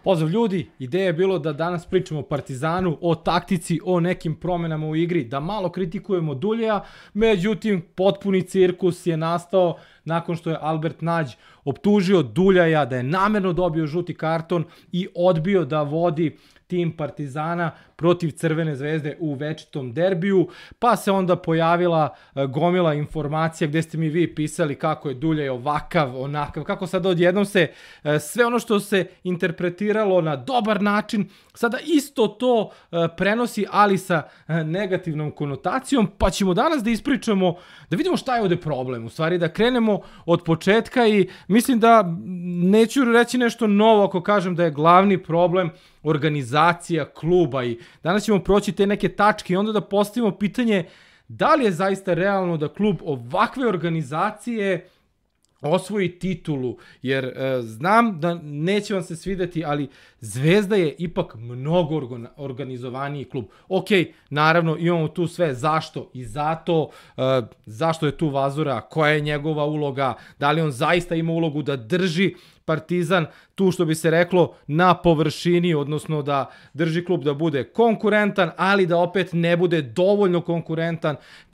Pozdrav ljudi, ideja je bilo da danas pričamo o Partizanu, o taktici, o nekim promenama u igri, da malo kritikujemo Duljeja, međutim potpuni cirkus je nastao nakon što je Albert Nađ optužio Duljaja da je namerno dobio žuti karton i odbio da vodi tim Partizana protiv Crvene zvezde u večitom derbiju, pa se onda pojavila gomila informacija gde ste mi vi pisali kako je Duljaj ovakav, onakav, kako sad odjednom se sve ono što se interpretiralo na dobar način, sada isto to prenosi, ali sa negativnom konotacijom, pa ćemo danas da ispričamo, da vidimo šta je ovde problem, u stvari da krenemo od početka i mislim da neću reći nešto novo ako kažem da je glavni problem organizacija kluba i danas ćemo proći te neke tačke i onda da postavimo pitanje da li je zaista realno da klub ovakve organizacije osvoji titulu, jer znam da neće vam se svideti, ali Zvezda je ipak mnogo organizovaniji klub. Ok, naravno imamo tu sve zašto i zato, zašto je tu Vazura, koja je njegova uloga, da li on zaista ima ulogu da drži Partizan tu, što bi se reklo, na površini, odnosno da drži klub da bude konkurentan, ali da opet ne bude dovoljno konkurentan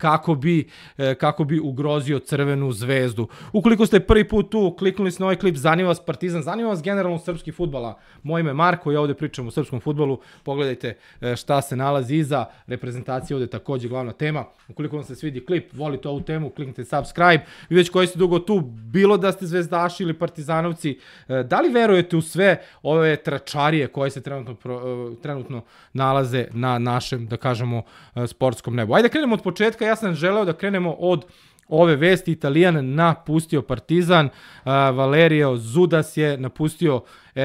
kako bi ugrozio Crvenu zvezdu. Ukoliko ste prvi put tu, kliknuli ste na ovaj klip, zanima vas Partizan, zanima vas generalno srpski fudbal. Moje ime je Marko, ja ovde pričam o srpskom fudbalu, pogledajte šta se nalazi iza, reprezentacija ovde takođe glavna tema. Ukoliko vam se svidi klip, volite ovu temu, kliknite subscribe, vi već koji ste dugo tu, bilo da ste zvezdaši ili partizanovci, da li verujete u sve ove tračarije koje se trenutno nalaze na našem, da kažemo, sportskom nebu? Ajde krenemo od početka, ja sam želeo da krenemo od ove vesti. Italijan napustio Partizan, Valerio Zudas je napustio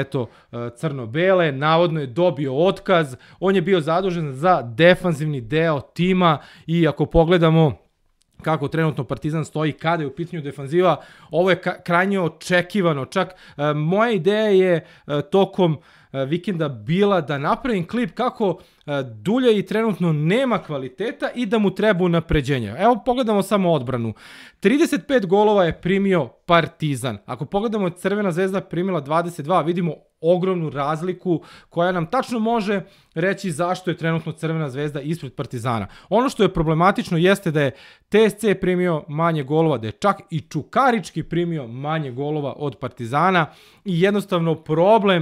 crno-bele, navodno je dobio otkaz, on je bio zadužen za defanzivni deo tima i ako pogledamo kako trenutno Partizan stoji kada je u pitanju defanziva, ovo je krajnje očekivano. Čak moja ideja je tokom vikenda bila da napravim klip kako Duljaj trenutno nema kvaliteta i da mu treba unapređenja. Evo pogledamo samo odbranu. 35 golova je primio Partizan. Ako pogledamo Crvena zvezda primila 22, vidimo ogromnu razliku koja nam tačno može reći zašto je trenutno Crvena zvezda ispred Partizana. Ono što je problematično jeste da je TSC primio manje golova, da je čak i Čukarički primio manje golova od Partizana i jednostavno problem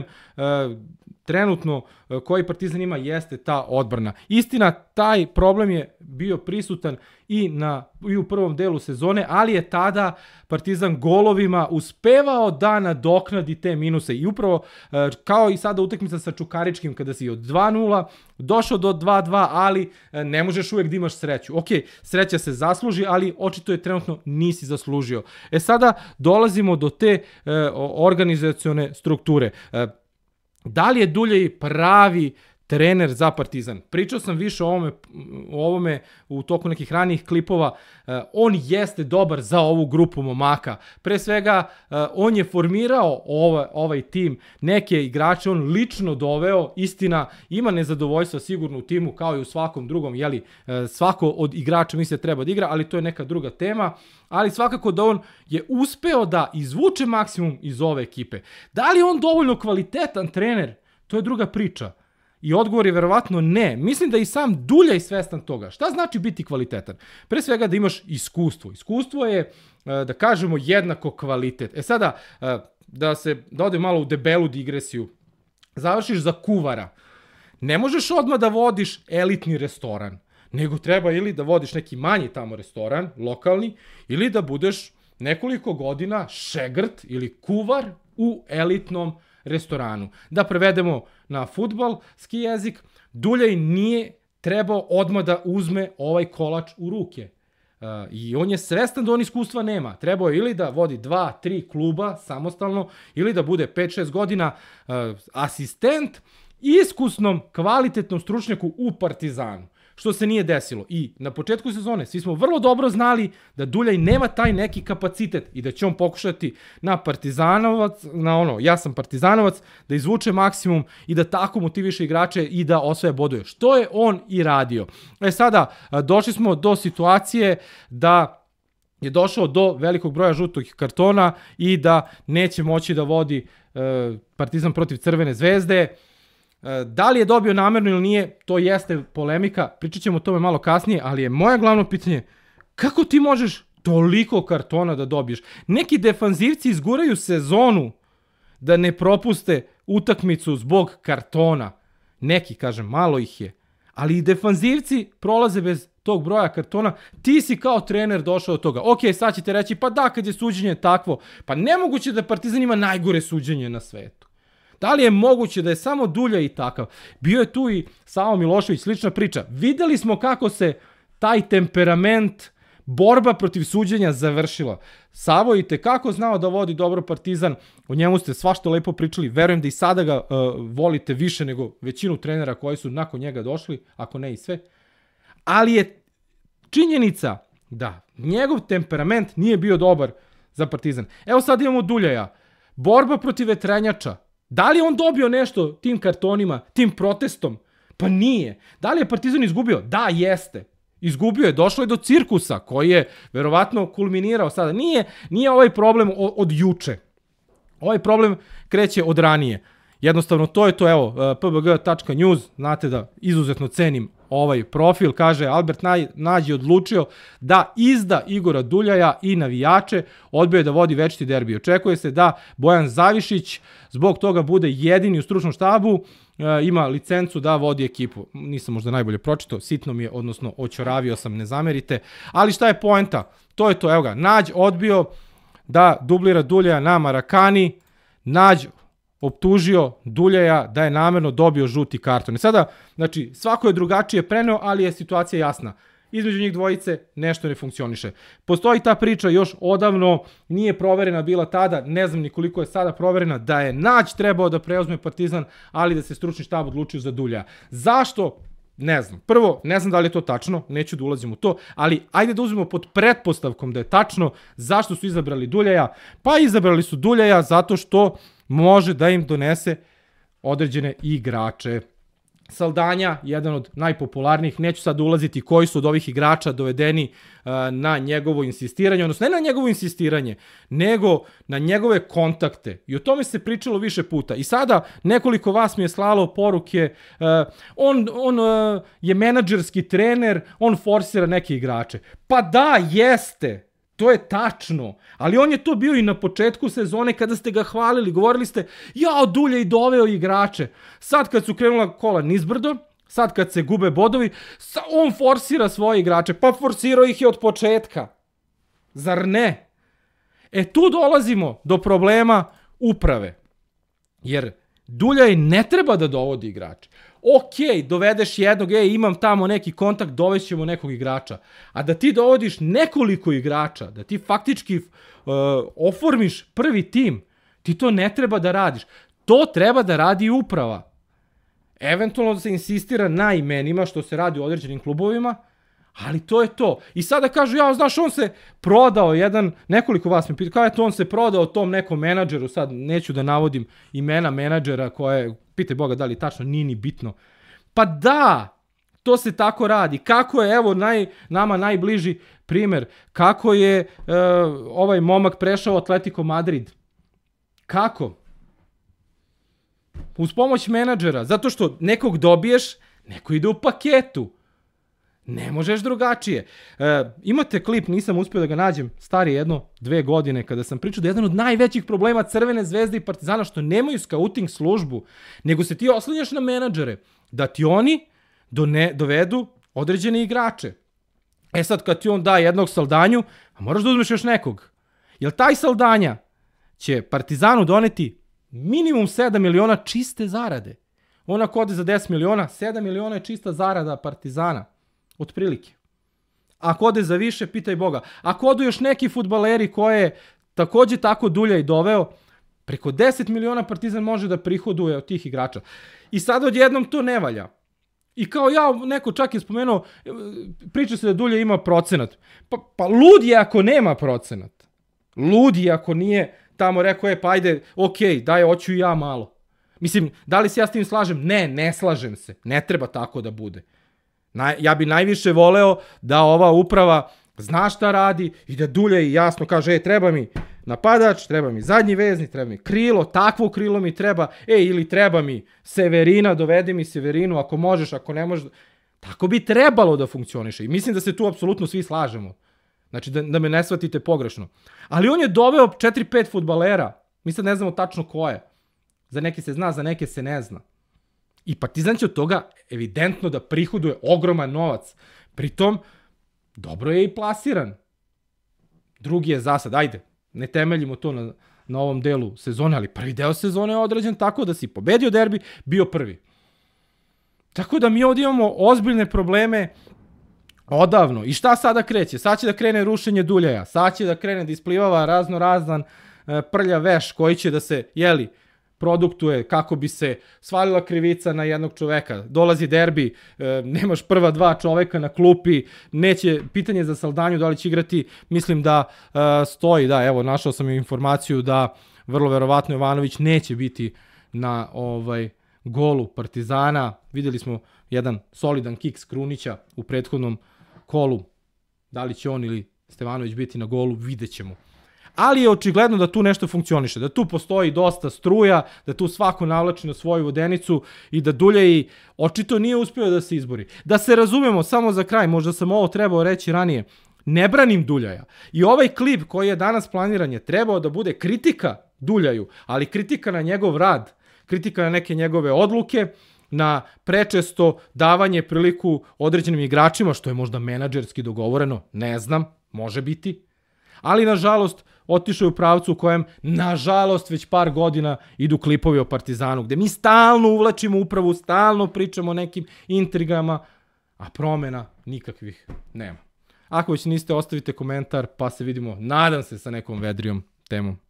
trenutno koji Partizan ima jeste ta odbrana. Istina, taj problem je bio prisutan i u prvom delu sezone, ali je tada Partizan golovima uspevao da nadoknadi te minuse i upravo kao i sada utakmica sa Čukaričkim kada si od 2-0 došao do 2-2, ali ne možeš uvek da imaš sreću. Ok, sreća se zasluži, ali očito je trenutno nisi zaslužio. Sada dolazimo do te organizacione strukture. Da li je Duljaj pravi trener za Partizan? Pričao sam više o ovome u toku nekih ranijih klipova. On jeste dobar za ovu grupu momaka. Pre svega, on je formirao ovaj tim, neke igrače on lično doveo. Istina, ima nezadovoljstva sigurno u timu kao i u svakom drugom, svako od igrača misle treba da igra, ali to je neka druga tema. Ali svakako da on je uspeo da izvuče maksimum iz ove ekipe. Da li je on dovoljno kvalitetan trener? To je druga priča. I odgovor je verovatno ne. Mislim da i sam Duljaj svestan toga. Šta znači biti kvalitetan? Pre svega da imaš iskustvo. Iskustvo je, da kažemo, jednako kvalitet. Sada, da odem malo u debelu digresiju. Završiš za kuvara. Ne možeš odmah da vodiš elitni restoran, nego treba ili da vodiš neki manji tamo restoran, lokalni, ili da budeš nekoliko godina šegrt ili kuvar u elitnom restoranu. Da prevedemo na fudbalski jezik, Duljaj nije trebao odmah da uzme ovaj kolač u ruke. I on je svestan da on iskustva nema. Trebao je ili da vodi 2-3 kluba samostalno, ili da bude 5-6 godina asistent iskusnom, kvalitetnom stručnjaku u Partizanu. Što se nije desilo. I na početku sezone svi smo vrlo dobro znali da Duljaj nema taj neki kapacitet i da će on pokušati na Partizanovac, ja sam Partizanovac, da izvuče maksimum i da tako motiviše igrače i da osvaja bodove. Što je on i radio. Sada, došli smo do situacije da je došao do velikog broja žutog kartona i da neće moći da vodi Partizan protiv Crvene zvezde. Da li je dobio namerno ili nije, to jeste polemika, pričat ćemo o tome malo kasnije, ali je moje glavno pitanje, kako ti možeš toliko kartona da dobiješ? Neki defanzivci izguraju sezonu da ne propuste utakmicu zbog kartona. Neki, kažem, malo ih je. Ali i defanzivci prolaze bez tog broja kartona. Ti si kao trener došao od toga. Ok, sad ćete reći, pa da, kad je suđenje takvo. Pa nemoguće da Partizan ima najgore suđenje na svetu. Da li je moguće da je samo Dulja i takav? Bio je tu i Savo Milošević, slična priča. Videli smo kako se taj temperament, borba protiv suđenja završila. Savo je itekako znao da vodi dobro Partizan, o njemu ste svašta lepo pričali, verujem da i sada ga volite više nego većinu trenera koji su nakon njega došli, ako ne i sve. Ali je činjenica da njegov temperament nije bio dobar za Partizan. Evo sad imamo Duljaja, borba protiv vetrenjača. Da li je on dobio nešto tim kartonima, tim protestom? Pa nije. Da li je Partizan izgubio? Da, jeste. Izgubio je, došlo je do cirkusa koji je verovatno kulminirao sada. Nije ovaj problem od juče. Ovaj problem kreće od ranije. Jednostavno to je to, evo, pbg.news, znate da izuzetno cenim ovaj profil, kaže Albert Nađ je odlučio da izda Igora Duljaja i navijače, odbio je da vodi večiti derbi. Očekuje se da Bojan Zavišić zbog toga bude jedini u stručnom štabu, ima licencu da vodi ekipu. Nisam možda najbolje pročitao, sitno mi je, odnosno očoravio sam, ne zamerite. Ali šta je poenta? To je to, evo ga, Nađ odbio da dublira Duljaja na Marakani, Nađ optužio Duljaja da je namerno dobio žuti karton. I sada, znači, svako je drugačije preneo, ali je situacija jasna. Između njih dvojice nešto ne funkcioniše. Postoji ta priča još odavno, nije proverena bila tada, ne znam ni koliko je sada proverena, da je Nađ trebao da preuzme Partizan, ali da se stručni štab odlučio za Duljaja. Zašto? Ne znam. Prvo, ne znam da li je to tačno, neću da ulazim u to, ali ajde da uzmemo pod pretpostavkom da je tačno zašto su izabrali Duljaja. Pa izabrali su Duljaja zato što može da im donese određene igrače. Saldanja, jedan od najpopularnijih, neću sad ulaziti koji su od ovih igrača dovedeni na njegovo insistiranje, odnosno ne na njegovo insistiranje, nego na njegove kontakte. I o tome se pričalo više puta. I sada nekoliko vas mi je slalo poruke, on je menadžerski trener, on forsira neke igrače. Pa da, jeste! To je tačno, ali on je to bio i na početku sezone kada ste ga hvalili, govorili ste, jao, Dulja i doveo igrače. Sad kad su krenula kola nizbrdo, sad kad se gube bodovi, on forsira svoje igrače, pa forsirao ih je od početka. Zar ne? E tu dolazimo do problema uprave, jer Duljaj ne treba da dovodi igrače. Ok, dovedeš jednog, imam tamo neki kontakt, dovešćemo nekog igrača. A da ti dovodiš nekoliko igrača, da ti faktički oformiš prvi tim, ti to ne treba da radiš. To treba da radi uprava. Eventualno da se insistira na imenima, što se radi u određenim klubovima, ali to je to. I sada kažu, ja, znaš, on se prodao nekoliko vas mi pita, kao je to, on se prodao tom nekom menadžeru, sad neću da navodim imena menadžera koje, pitaj Boga da li tačno, nije ni bitno. Pa da, to se tako radi. Kako je, evo, nama najbliži primer, kako je ovaj momak prešao u Atletico Madrid. Kako? Uz pomoć menadžera, zato što nekog dobiješ, neko ide u paketu. Ne možeš drugačije. Imate klip, nisam uspio da ga nađem, stari 1-2 godine, kada sam pričao da je jedan od najvećih problema Crvene zvezde i Partizana što nemaju scouting službu, nego se ti oslanjaš na menadžere, da ti oni dovedu određene igrače. E sad, kad ti on da jednog Saldanju, moraš da uzmeš još nekog. Jer taj Saldanja će Partizanu doneti minimum 7 miliona čiste zarade. On ako ode za 10 miliona, 7 miliona je čista zarada Partizana. Otprilike. Ako ode za više, pitaj Boga. Ako odu još neki fudbaleri koje takođe tako Duljaj doveo, preko 10 miliona Partizan može da prihoduje od tih igrača. I sad odjednom to ne valja. I kao ja, neko čak je spomenuo, priča se da Duljaj ima procenat. Pa lud je ako nema procenat. Lud je ako nije tamo rekao, pa ajde, okej, daj, hoću i ja malo. Mislim, da li se ja s tim slažem? Ne slažem se. Ne treba tako da bude. Ja bi najviše voleo da ova uprava zna šta radi i da Duljaj jasno kaže, treba mi napadač, treba mi zadnji vezni, treba mi krilo, takvo krilo mi treba, ili treba mi Severina, dovedi mi Severinu ako možeš, ako ne možeš. Tako bi trebalo da funkcioniše i mislim da se tu apsolutno svi slažemo. Znači da me ne shvatite pogrešno. Ali on je doveo 4-5 fudbalera, mi sad ne znamo tačno ko je. Za neke se zna, za neke se ne zna. I Partizan će od toga evidentno da prihoduje ogroman novac. Pritom, dobro je i plasiran. Drugi je zasad, ajde, ne temeljimo to na ovom delu sezone, ali prvi deo sezone je određen tako da si pobedio derbi, bio prvi. Tako da mi ovdje imamo ozbiljne probleme odavno. I šta sada kreće? Sad će da krene rušenje Duljaja, sad će da krene da isplivava razno-razan prlja veš koji će da se, produktuje kako bi se svalila krivica na jednog čoveka. Dolazi derbi, nemaš prva dva čoveka na klupi, neće, pitanje za Saldanju da li će igrati, mislim da stoji, da, evo, našao sam informaciju da vrlo verovatno Jovanović neće biti na golu Partizana. Videli smo jedan solidan kiks Krunića u prethodnom kolu. Da li će on ili Stevanović biti na golu, vidjet ćemo. Ali je očigledno da tu nešto funkcioniše, da tu postoji dosta struja, da tu svako navlači na svoju vodenicu i da Duljaji očito nije uspio da se izbori. Da se razumemo, samo za kraj, možda sam ovo trebao reći ranije, ne branim Duljaja. I ovaj klip koji je danas planiran je trebao da bude kritika Duljaju, ali kritika na njegov rad, kritika na neke njegove odluke, na prečesto davanje priliku određenim igračima, što je možda menadžerski dogovoreno, ne znam, može biti. Ali, nažalost, otišao je u pravcu u kojem, nažalost, već par godina idu klipovi o Partizanu, gde mi stalno uvlačimo upravu, stalno pričamo o nekim intrigama, a promena nikakvih nema. Ako već niste, ostavite komentar, pa se vidimo, nadam se, sa nekom vedrijom temom.